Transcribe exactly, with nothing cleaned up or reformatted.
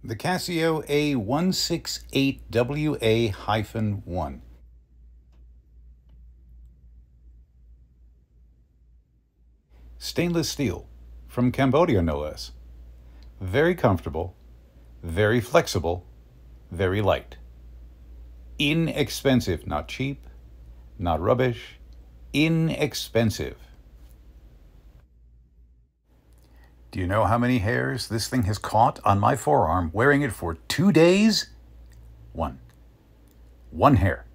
The Casio A one sixty-eight W A one. Stainless steel, from Cambodia no less. Very comfortable, very flexible, very light. Inexpensive, not cheap, not rubbish, inexpensive. Do you know how many hairs this thing has caught on my forearm wearing it for two days? One. One hair.